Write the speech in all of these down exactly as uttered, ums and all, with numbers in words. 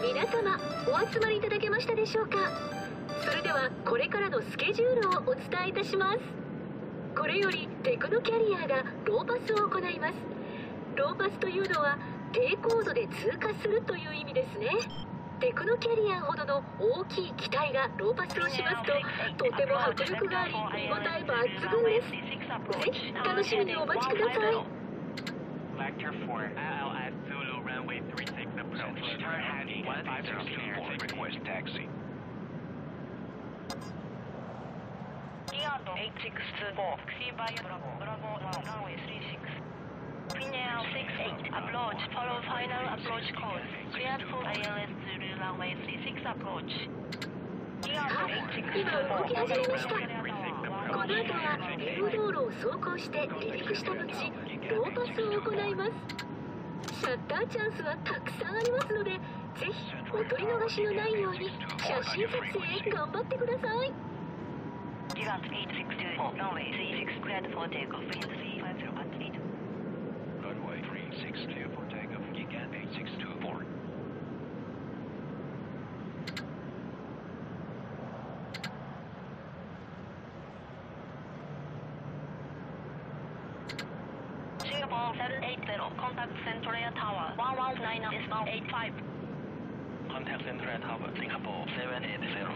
皆様お集まりいただけましたでしょうか。それではこれからのスケジュールをお伝えいたします。これよりテクノキャリアがローパスを行います。ローパスというのは低高度で通過するという意味ですね。テクノキャリアほどの大きい機体がローパスをしますととても迫力があり見応え抜群です。ぜひ楽しみにお待ちください。 Vector four, L at Zulu runway three six approach. Turn heading five zero four, request taxi. eight six two four, taxi via Bravo, Bravo runway three six. Final six eight, approach, follow final approach code. Clear for I L S Zulu runway three six approach. 今動き始めました。この後はレール道路を走行して離陸した後ローパスを行います。シャッターチャンスはたくさんありますので、ぜひお取り逃しのないように写真撮影頑張ってください。 eight six two four, runway three six cleared for takeoff, wind three five zero at eight. Runway three six clear for takeoff, Rjgg eight six two four. Singapore seven eight zero, contact Centrair Tower one one nine decimal eight five. Contact Centrair Tower, Singapore seven eight zero.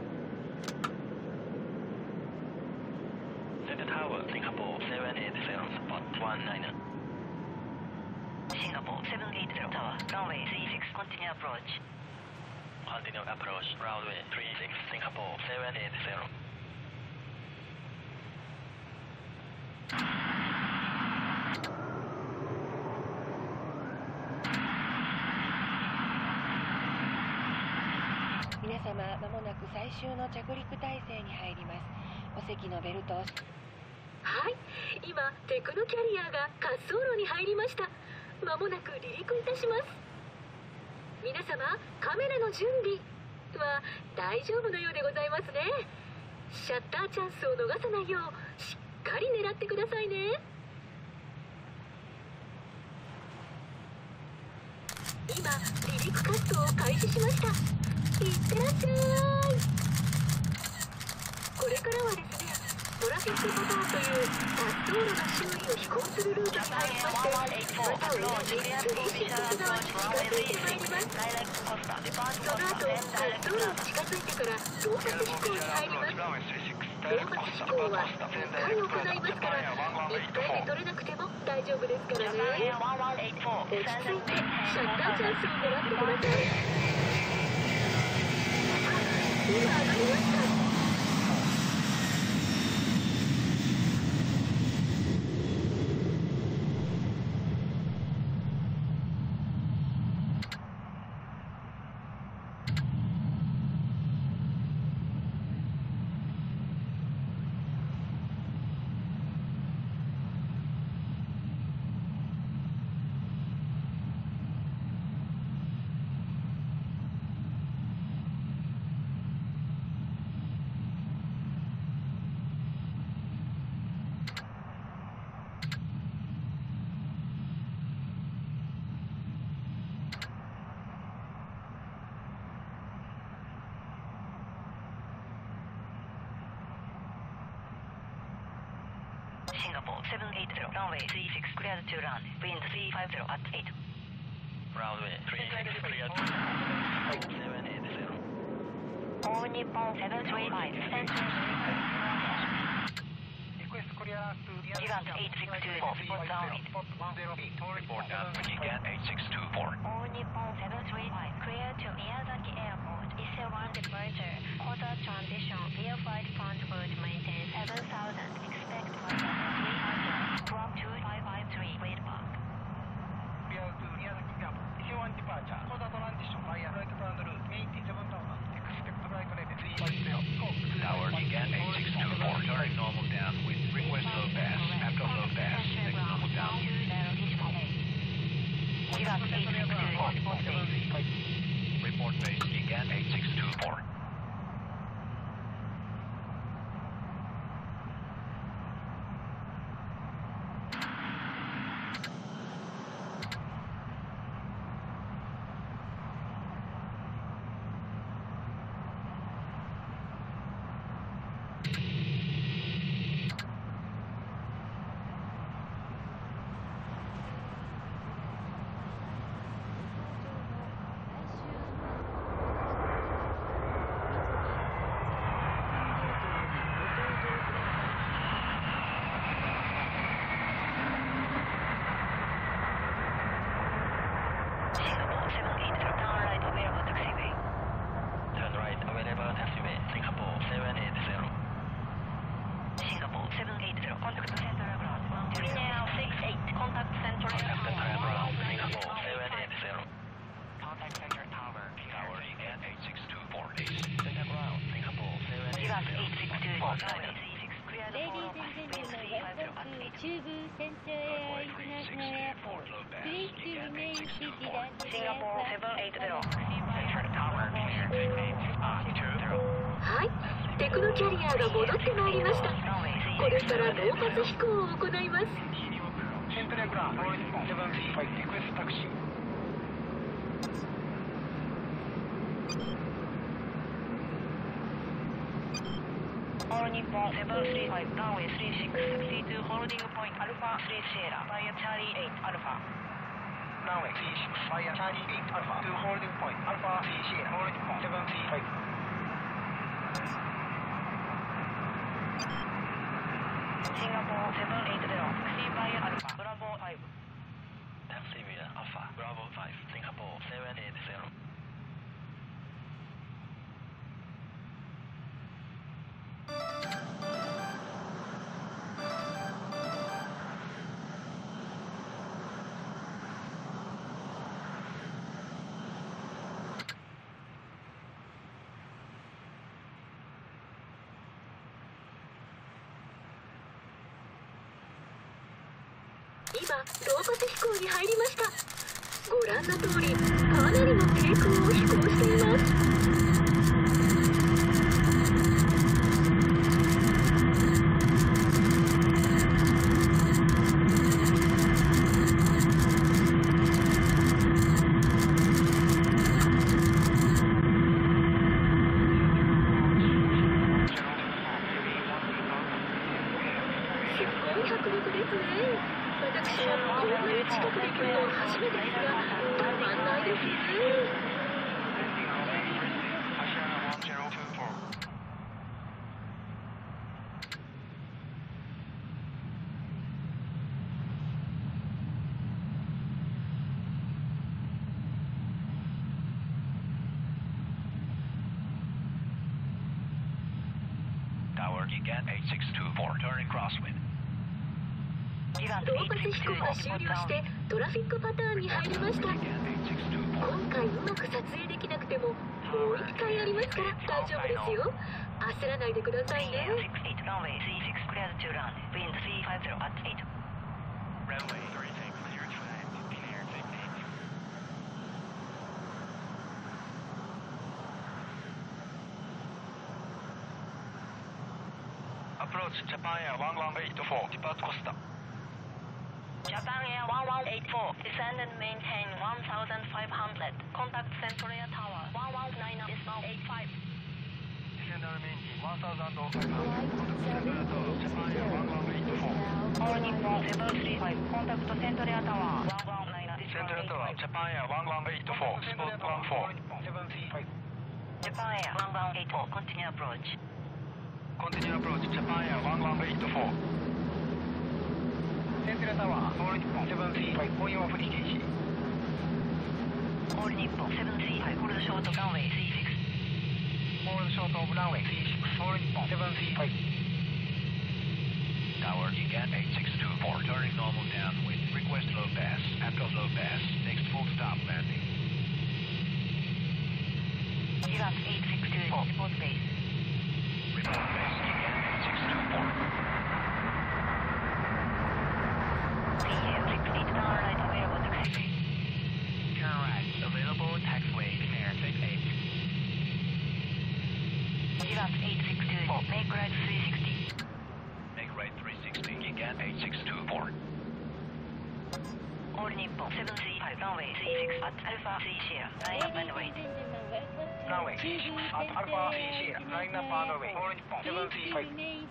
Center Tower, Singapore seven eight zero, spot one nine. Singapore seven eight zero Tower, runway three six, continue approach. Continue approach, runway three six, Singapore seven eight zero. 皆様、まもなく最終の着陸態勢に入ります。お席のベルトを。はい、 今テクノキャリアが滑走路に入りました。まもなく離陸いたします。皆様、カメラの準備は大丈夫のようでございますね。シャッターチャンスを逃さないようしっかり狙ってくださいね。今離陸滑走を開始しました。いってらっしゃい。これからはですね、トラフィックパターンという滑走路の周囲を飛行するルートに入りまして、また同じスリーシックス側に近づいてまいります。その後、滑走路に近づいてからローパス飛行に入ります。ローパス飛行はにかい行いますから、いっかいで取れなくても大丈夫ですからね。落ち着いてシャッターチャンスを狙ってください。今上がりました。 Singapore seven eight zero, runway three six cleared to land, wind three five zero at eight. Runway three six cleared to land, seven eight zero. All Nippon seven three five, Centrair. Request clearance to Rjgg eight six two four, spot downwind. Report down to Rjgg eight six two four. All Nippon seven three five, clear to Miyazaki Airport, I S one departure, quarter transition, via flight front boot maintain seven thousand, expect flight three hundred, drop two five five three, wait park. Clear to Miyazaki Airport, I S one departure, quarter transition, via flight front route, maintain seven thousand, expect flight level three five zero. Tower Rjgg eight six two four, turning normal down with request low pass, after low pass, next normal down. Rjgg eight six two four, report base. Report base Rjgg eight six two four. Singapore seven eight zero. Centrair Tower, clear six eight two zero. はい、テクノキャリアが戻ってまいりました。これからノーパス飛行を行います。 セントレアグランド、セブンシーファイブ、リクエストタクシー。 All Nippon seven three five, runway three six, C two holding point Alpha three Sierra, via Charlie eight Alpha. Runway three six, via Charlie eight Alpha, two holding point Alpha three Sierra, holding point seven three five. Singapore seven eight zero, taxi via Alpha, Bravo five. Taxi via Alpha, Bravo five, Singapore seven eight zero. 今、ローパス飛行に入りました。ご覧の通り、かなりの低空を飛行しています。すごい迫力ですね。私はこんなに近くで来るのは初めてですが、たまんないですね。 Tower Rjgg eight six two four, turning crosswind. ローパス飛行が終了してトラフィックパターンに入りました。今回うまく撮影できなくてももう一回ありますから大丈夫ですよ。焦らないでくださいね。 Approach Japan Air one one eight four, depart Costa. Japan Air one one eight four, descend and maintain one thousand five hundred. Contact Centrair Tower one one nine decimal eight five. Descend and maintain one thousand five hundred. Contact Centrair Tower, Japan Air one one eight four. All Nippon seven three five, contact Centrair Tower one one nine decimal Centrair eight Tower, five. Japan Air one one eight four, spot one four. seven three five. Japan Air one one eight four, continue approach. Continue approach Japan Air one one eight four. Centrair Tower, All Nippon seven three five, on your frequency. All Nippon seven three five, hold short runway three six. Hold short of runway three six, All Nippon seven three five. Tower Rjgg eight six two four, turning normal downwind. Request low pass. After low pass, next full stop landing. Rjgg eight six two four, spot base. Report base Rjgg eight six two four. P M six eight, turn right available taxi. Turn right, available taxiway, clear six eight. Rjgg eight six two four, make right three sixty. Make right three sixty, Rjgg eight six two four. All Nippon seven three five, runway three six at Alpha three Sierra, line up and wait. Runway three six at Alpha three Sierra, line up and wait. All Nippon seven three five.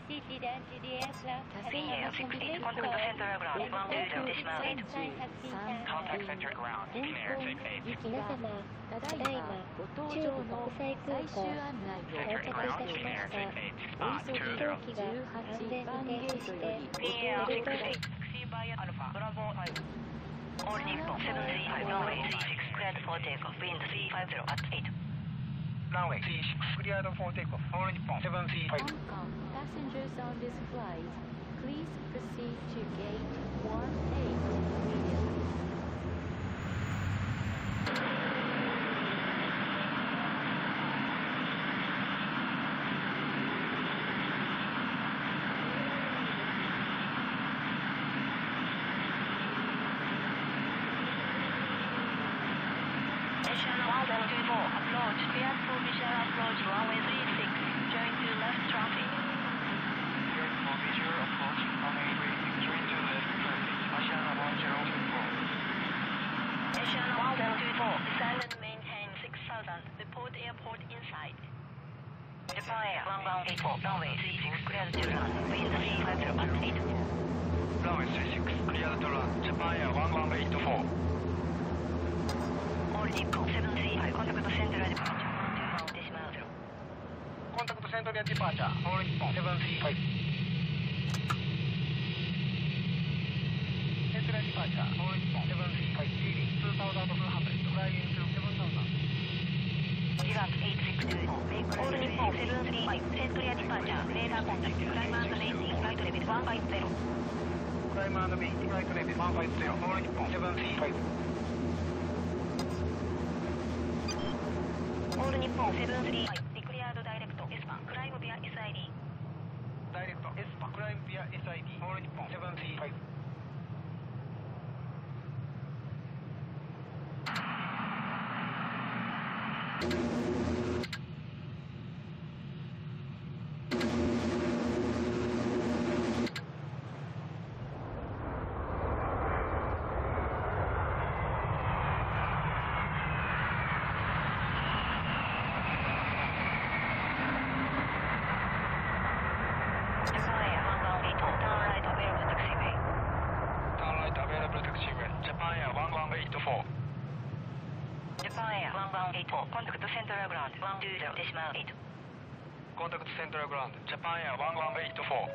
P M six eight, contact Centrair Ground one two zero decimal eight. Contact Centrair Ground, clear six eight. 皆様、ただいまご搭乗の最終案内をお渡しいたしました。お急ぎ当機が安全番ゲートより P M six eight, taxi via Alpha, Bravo five. All Nippon seven three five, runway three six, cleared for takeoff, wind three five zero at eight. Runway three six, cleared for takeoff. All Nippon seven three five. Hong Kong passengers on this flight, please proceed to gate one eight immediately. Asian one zero two four, approach, clear for visual approach, runway three six, join to left traffic. Cleared for visual approach, runway three six, join to left traffic. Asian one zero two four. Asian one zero two four, descend and maintain six thousand, report airport inside. Japan Air one one eight four, runway three six, cleared to run, wind three five zero at eight. Runway three six, cleared to run, Japan Air one one eight four. All Nippon seven three five, contact Centrair departure, one two one decimal zero. Contact Centrair departure, all Nippon seven three five. Centrair departure, all Nippon seven three five, leading two thousand two hundred, flying into seven thousand. Iraq eight six two, make all Nippon seven three five, Centrair departure, radar contact, climb and maintain flight level one five zero. Climb and maintain flight level one five zero, all Nippon seven three five. All Nippon seven three five, declared direct S one, climb via S I D. Direct S one, climb via S I D, all Nippon seven three five. Contact Centrair ground, one two zero decimal eight. Contact Centrair ground, Japan Air one one eight four.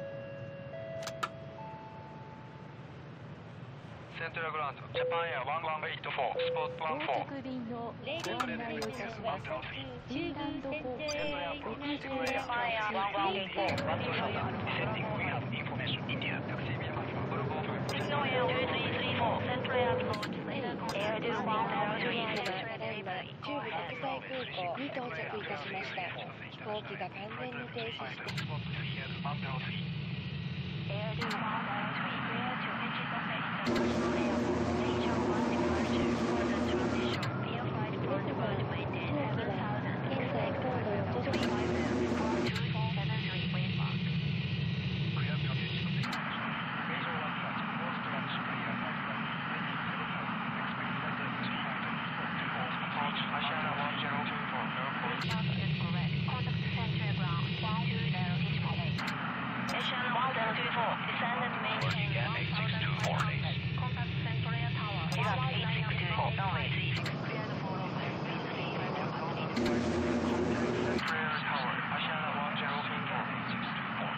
Centrair ground, Japan Air one one eight four, spot one four. 到着便のご案内をいたします。中段度航ろくじゅうはち Japan Air one one eight four. We have information, India, taxi via Alpha, Bravo five. Signal Air two three three four, Centrair approach, radar contact, Air two one zero three, Centrair delivery. 中部国際空港に到着いたしました。飛行機が完全に停止して Air two one zero three, clear to exit operator, National Airport, Asia one departure, for the transition, via flight protocol to maintain seven thousand, expect weather three five zero, one two four seven three, waymark. Clear to exit operator. Major one flight, all structure clear, expect weather three five zero, approach Asiana one zero two four, airport. Waymark is correct, contact Centrair ground, one two zero decimal eight. Asian one zero two four, descend and maintain one thousand five hundred, contact Centrair tower, Iraq eight six two four, runway three six, clear the follow wind three five zero at eight. Centrair tower, Asiana one zero two four, eight six two four.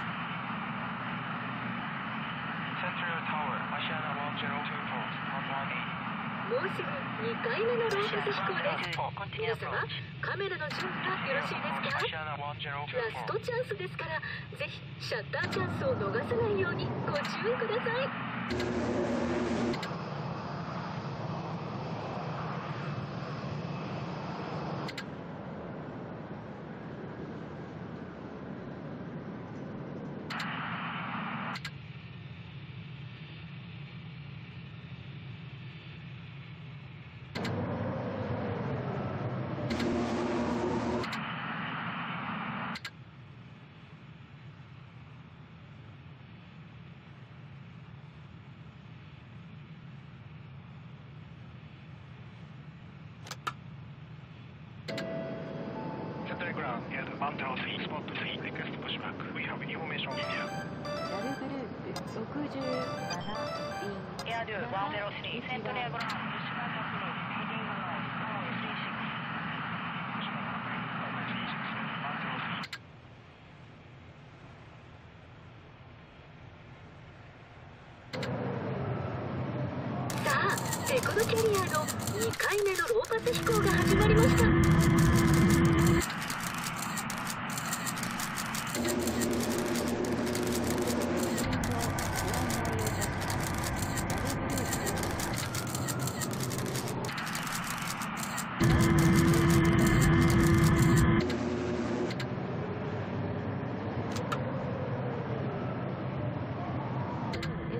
Centrair tower, Asiana one zero two four, one one eight. もうすぐにかいめのローカス飛行です。皆様、カメラの準備はよろしいですか？ラストチャンスですから、ぜひシャッターチャンスを逃さないようにご注意ください。 Ground, Air one zero three, spot three, request pushback. We have information, India. ラルグループろくじゅうなな便 Air two one zero three, Centrair ground, pushback approach, heading right, runway three six. Pushback approach, runway three six, one zero three. さあ、エコノキャリアのにかいめのローパス飛行が始まりました。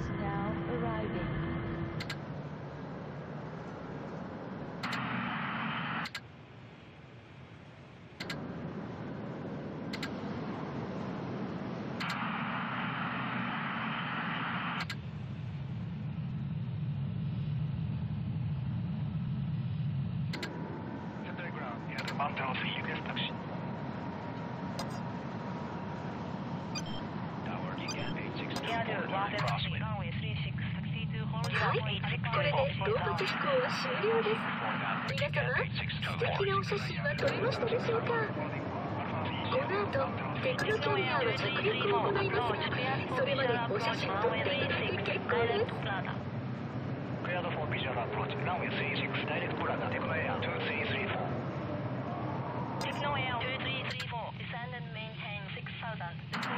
Centrair one zero three, request taxi. Tower again, eight six two four, turn crosswind. はい、これで同泊飛行は終了です。皆様、素敵なお写真は撮れましたでしょうか。この後、テクノキャリアは着陸を行いますが、それまでお写真撮っていただいて結構です。 Cleared for visual approach, runway three six, direct Prada, Techno Air two three three four. Techno Air two three three four, descend and maintain six thousand,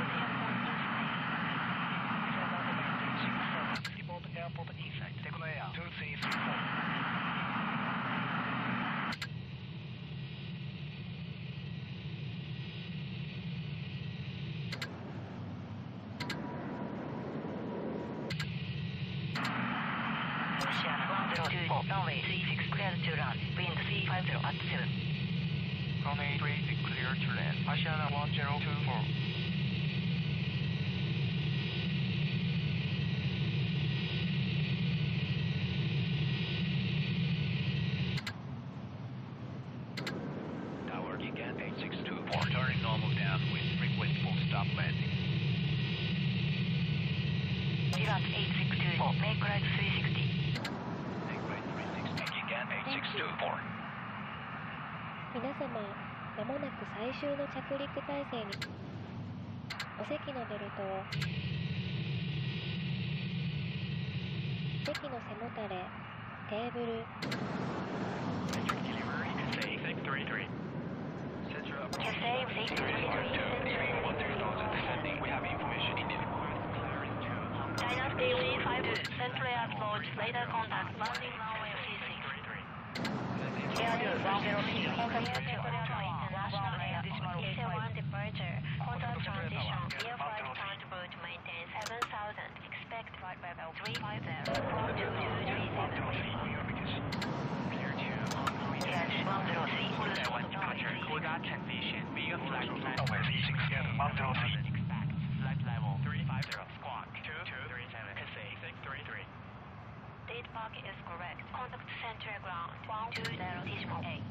report airport inside. Report airport inside, Techno Air two three three four. Runway three six clear to run, wind three five zero at seven. Runway three six clear to land, Asiana one zero two four. Tower again, eight six two four, turning normal downwind, request full stop landing. Girac eight six two four, make right three sixty. eight six two four. 皆様、まもなく最終の着陸態勢に。お席のベルトを。席の背もたれ、テーブル。 Cathay six three three. We have information in it. Dynasty three five two, Centrair Int'L, later contact, landing runway three six. Air one zero three, contact Centrair International Air, A T C four departure, quarter transition, air flight count route maintain seven thousand, expect flight level three five zero, from two two three seven. Air one zero three, Departure, quarter transition, via flight plan. Runway six one zero three. Expect flight level three five zero, squawk two two three seven, Cathay six three three. Date park is correct. Contact center ground one two zero decimal eight.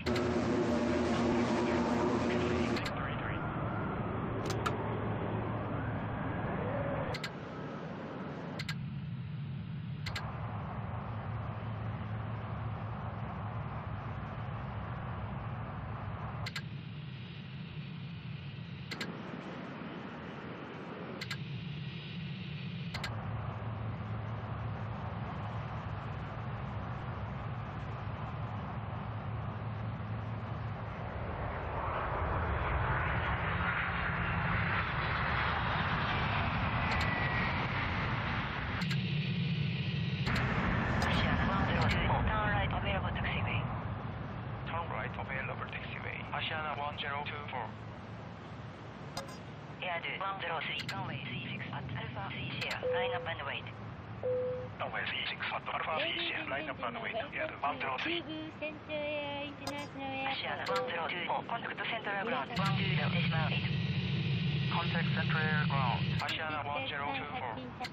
Asiana one zero two four. Air one zero three, runway three six at Alpha three share, line up and wait. Runway three six at Alpha three share, line up and wait. Air one zero three. Asiana one zero two four, contact Centrair ground one two zero decimal eight. Contact Centrair ground. Asiana one zero two four.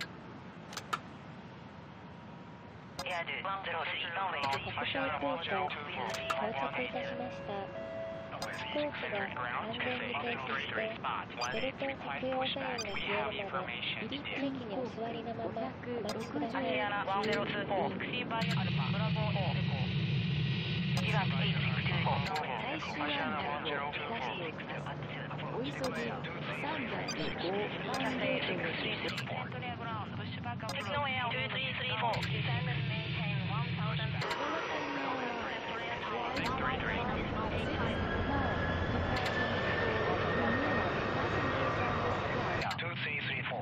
Air one zero three, runway three six. Asiana one zero two four. 到着いたしました。飛行機が安全に停止して、ベルト着用サインが消えるまで、席にお座りのままお待ちください。 Asiana one zero two four, taxi by Alpha, Bravo four. Girac eight six two four. 最終安全を出していきます。お急ぎさんびゃくご番ゲートについて。 Centrair ground, push back up. Techno Air two three three four, descend and maintain one thousand. two three three four.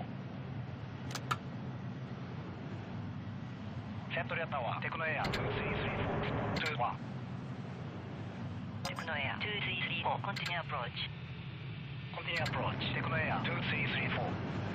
Centrair Tower, Techno Air two three three four. two one. Techno Air two three three four, continue approach. Continue approach, Techno Air two three three four.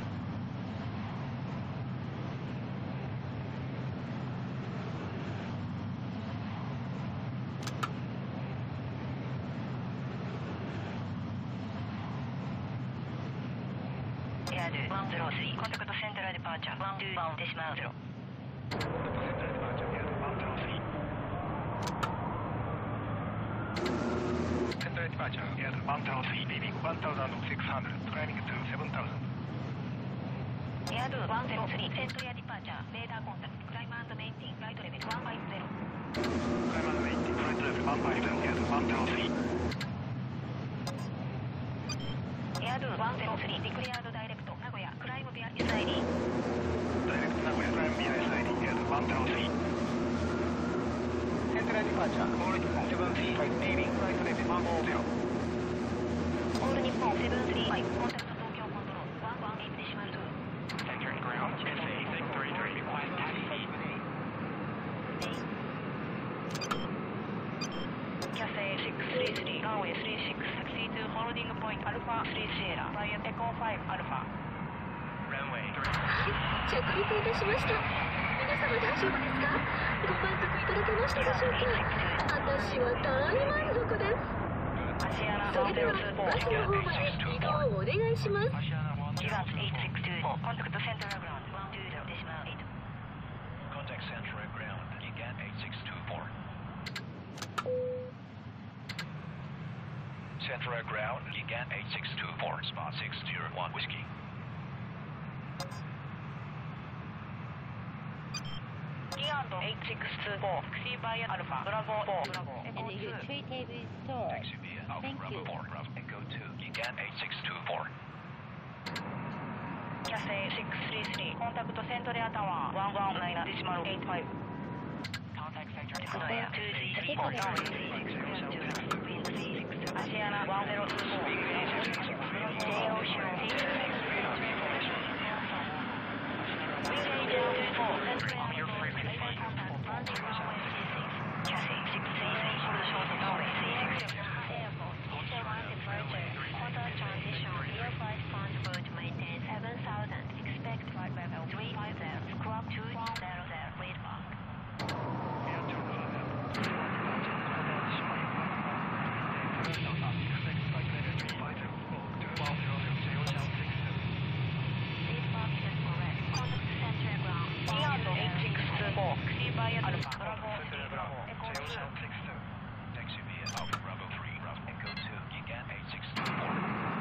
Air one zero three, contact Centrair departure one two one decimal zero. Centrair departure. Air one zero three, leaving one thousand six hundred, climbing to seven thousand. Air one zero three, Centrair departure, radar contact, climb and maintain flight level one five zero. Climb and maintain flight level one five zero, Air one zero three. Air one zero three, declared direct Nagoya, climb via S I D. Direct Nagoya, climb via S I D, Air one zero three. Centrair departure, all Nippon seven three five, aiming flight level one four zero. All Nippon seven three five, contact Tokyo control, one one eight decimal two. Centering ground, S A six three three, request taxi. Cathay six three three, runway three six, taxi to holding point Alpha three Sierra, via Echo five Alpha. Runway 着陸いたしました。皆様大丈夫ですか？ご満足いただけましたでしょうか？私は大満足です。それではバスの方まで移動をお願いします。 Contact Centrair ground, one two zero decimal eight. Contact Centrair ground, again eight six two four. Centrair ground, again eight six two four, spot six zero one whiskey. eight six two four, taxi via Alpha, Bravo four, Bravo, Echo And your two. tray table is stored. Taxi via Alpha Thank Bravo you. four, Bravo Echo two, again eight six two four. Cathay six three three, contact Centrair tower, one one nine decimal eight five. Contact Centrair Centrair two three three four, runway three six, clear to wind three six, Asiana one zero two four, J Ocean T six. Wind eight two four, Centrair contact one zero one six six, Cathay six three three, hold short runway three six. Airport, S A one departure, quarter transition, Air five pound foot maintain seven thousand, expect flight level three five zero, squawk two one zero zero, wait back. Lead box is correct. Contact Centrair ground. eight six two four, taxi via Alpha, Bravo three, Bravo, Echo two. Taxi via Alpha Bravo three, Bravo Echo two, again eight six two four.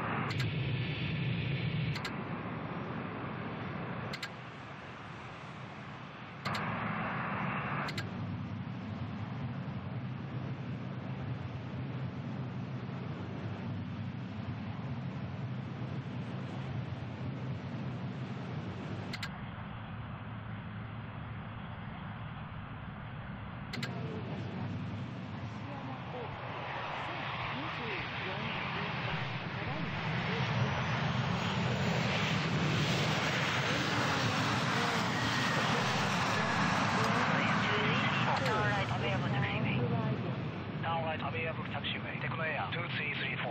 Downlight available taxiway, Techno Air two three three four.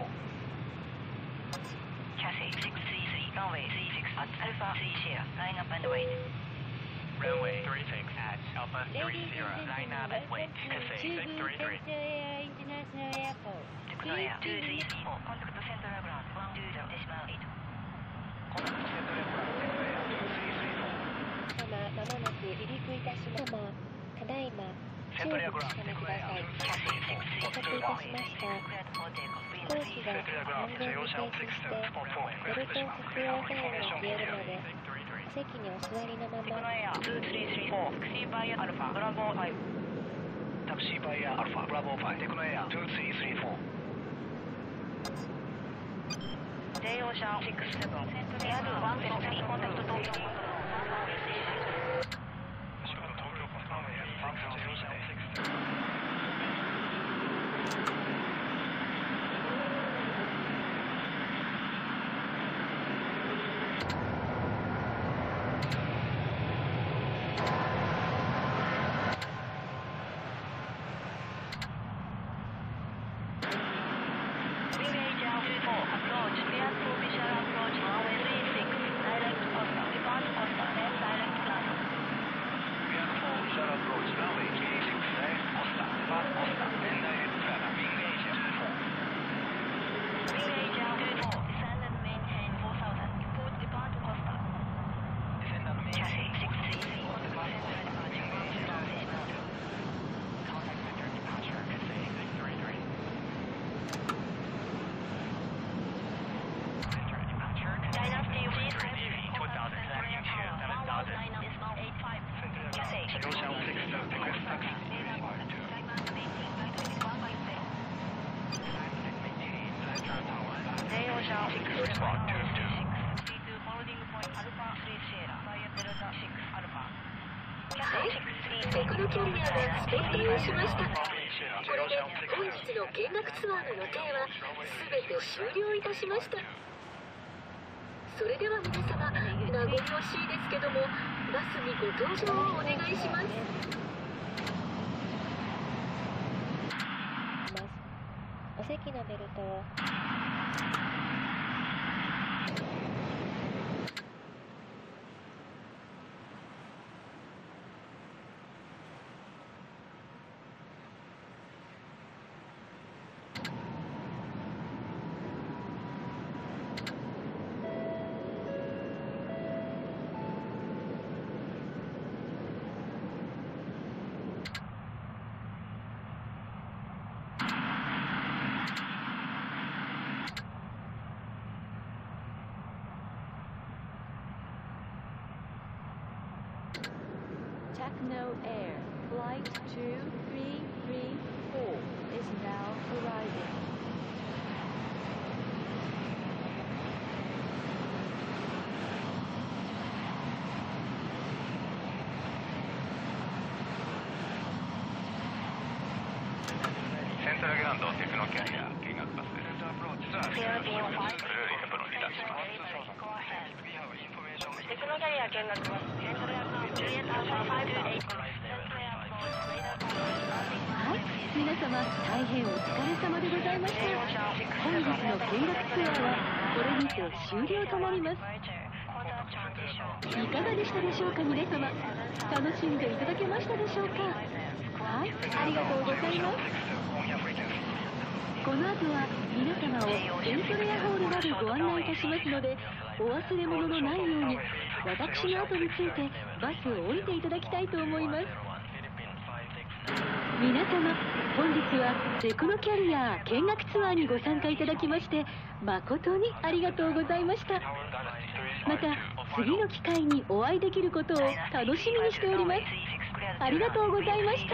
Cathay six three three, runway three six at Alpha three Sierra, line up and wait. Runway three six at Alpha three Ladies zero, and line up gentlemen, and wait. welcome Cathay to six three three. Centrair International Airport. Techno Air two three three four, contact Centrair ground, one two zero decimal eight. Contact Centrair ground, Techno Air two three three four. 様、まもなく離陸いたします。様、ただいま、注意 Centrair を ground, 確かめく Techno だ Air さい。 two キャ three セイ three ろく four. スリーフォー、飛行機が Centrair ground, 安全に停止して、 Ocean six two, spot four, ベルトを request 着用 clear サインが information 消えるま here. で、お席にお座りのまテクノま、 エアツースリースリーフォー、タクシーバイアアルファ、ブラボーファイブ。 Taxi via Alpha Bravo five, Techno Air two three three four. J Ocean six seven、エアルワンゼロスリー、コンタクト東京コントロール、ワンワンエイトシックス。 Approach runway three six, Oscar, Oscar, and direct flight, wing テクノキャリアがスポットインしました。これで本日の見学ツアーの予定は全て終了いたしました。それでは皆様、名残惜しいですけども、バスにご搭乗をお願いします。 お席のベルトを。 Techno Air Flight two three three four is now arriving. Centrair Int'L テクノキャリア見学バスです。ブルーリンプロに離脱します。 テクノキャリア見学バス、セントレアカード、ジュリエットアルファごじゅうはち。 はい、皆様大変お疲れ様でございました。本日の見学ツアーはこれにて終了となります。いかがでしたでしょうか皆様。楽しんでいただけましたでしょうか。はい、ありがとうございます。この後は皆様をセントレアホールまでご案内いたしますので、お忘れ物のないように私の後についてバスを降りていただきたいと思います。皆様、本日はテクノキャリア見学ツアーにご参加いただきまして誠にありがとうございました。また次の機会にお会いできることを楽しみにしております。ありがとうございました。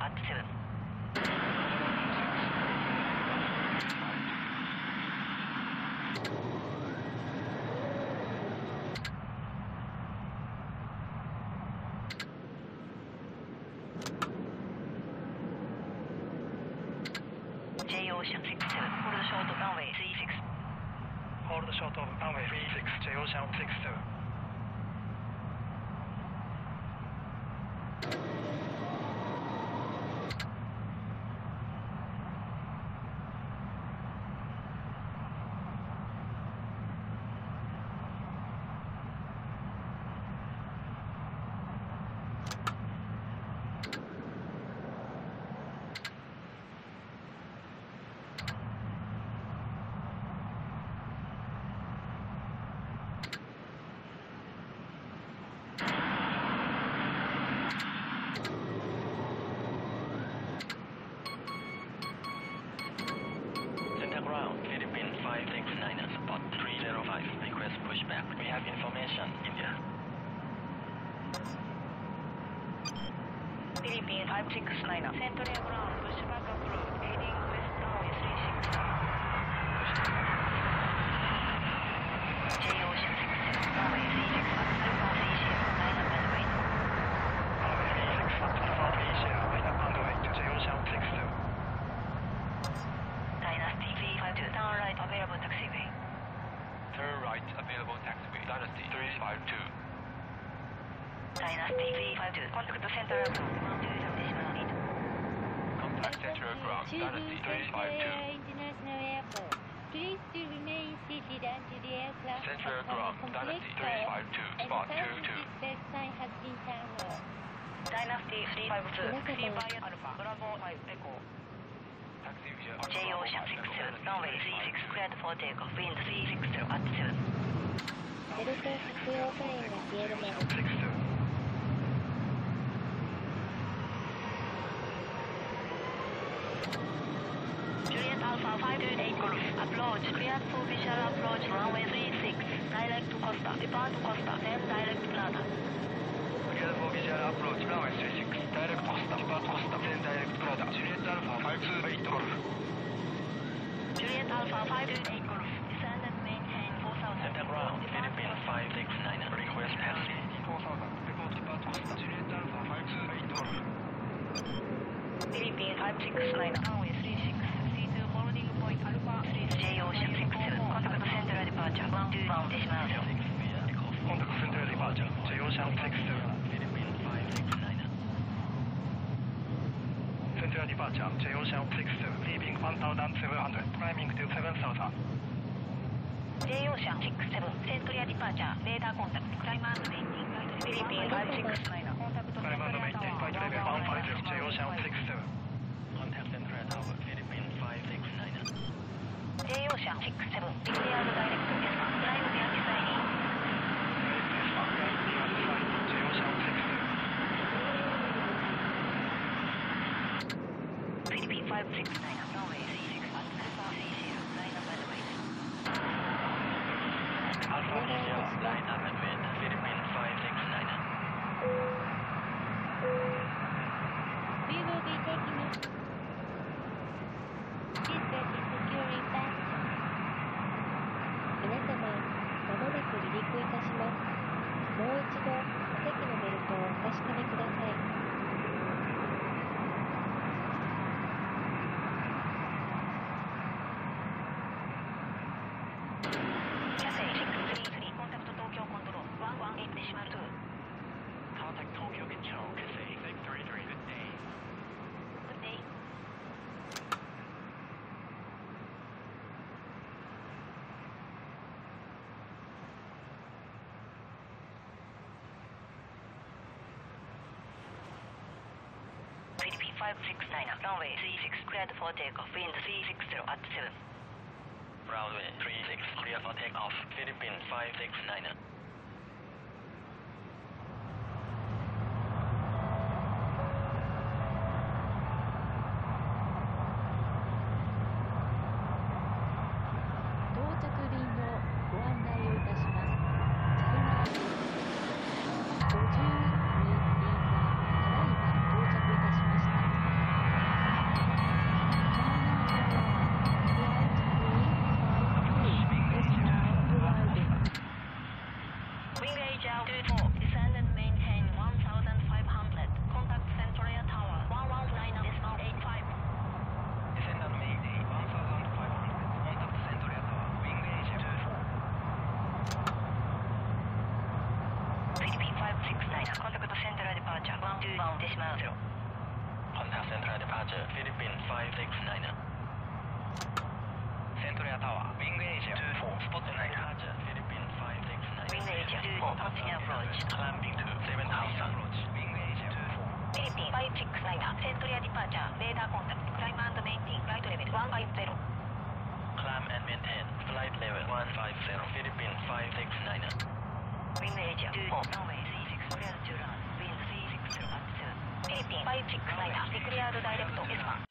Hold the short of runway three six, J Ocean six two. five six nine, spot three zero five, request pushback. We have information, India. Philippine five six nine, Centrair ground, pushback approved, heading west runway three six. J Ocean six zero, runway three six, Alpha three zero, line up and wait. Runway three six, Alpha three zero, line up and wait, J Ocean six two. Dynasty three five two, turn right, available taxiway. Turn right, available taxiway, Dynasty three five two. Dynasty three five two, contact Centrair ground, one two seven eight. Contact Centrair ground, Dynasty three five two. International Airport. Please to remain seated until the aircraft Centrair has ground, come Dynasty complete three call five two, and spot the two two. service sign has been turned off. Dynasty three five two, three by Alpha, Bravo five, Echo. Taxi via J Ocean six two, runway three six, cleared for takeoff, wind three six zero at seven. ベルト着用サインが消えるまで six two. Juliet Alpha five two eight Golf, approach, cleared for visual approach, runway three six, direct Costa, depart Costa, then direct Prada. Cleared for visual approach, runway three six, direct Costa, depart Costa, then direct Prada. Juliet Alpha five two eight Golf. Juliet Alpha five two eight Golf, descend and Philippine five six nine, runway three six, C two boarding point Alpha three J Ocean six seven, contact Centrair departure one two one decimal zero. Contact Centrair departure, J Ocean six seven. Centrair departure, J Ocean six seven, leaving one thousand seven hundred, climbing to seven thousand. J Ocean six seven, Centrair departure, radar contact, climb and maintain flight level Philippine five six nine, contact Climb and Centrair maintain flight level tower one five zero, J Ocean six seven. Contact Centrair Tower, Philippine five six nine. J Ocean six seven, declared direct to Esma, climb via designing. J Ocean six seven. Philippine five six nine, runway three six one, Alpha three zero, nine hundred weight. Alpha three zero, nine hundred weight, Philippine five six nine. We will be taking off. Please get the securing back. 皆様、まもなく離陸いたします。もう一度、お席のベルトをお確かめください。 Contact Tokyo Control, Cathay six three three, good day. Good day. Philippine five six nine, runway three six, cleared for takeoff, wind three six zero at seven. Runway three six, clear for takeoff, Philippine five six nine. Descend and maintain one thousand five hundred. Contact Centrair Tower one one nine decimal eight five. Descend and maintain one thousand five hundred, contact Centrair Tower, wing age two four. Philippine five six nine, contact Centrair departure one two one decimal zero. Contact Centrair departure, Philippine five six nine. Centrair Tower, wing age two four, spot nine. Departure, Philippine five six nine. Wing age two four, passing approach. Climbing to seven thousand. Wing age two four. Philippine five six nine, Centrair departure, radar contact, climb and maintain flight level one five zero. Climb and maintain flight level one five zero, Philippine five six nine. Wing age two four, runway three six, cleared to run, wind three six zero at seven. Philippine five six nine, declared direct to Esma,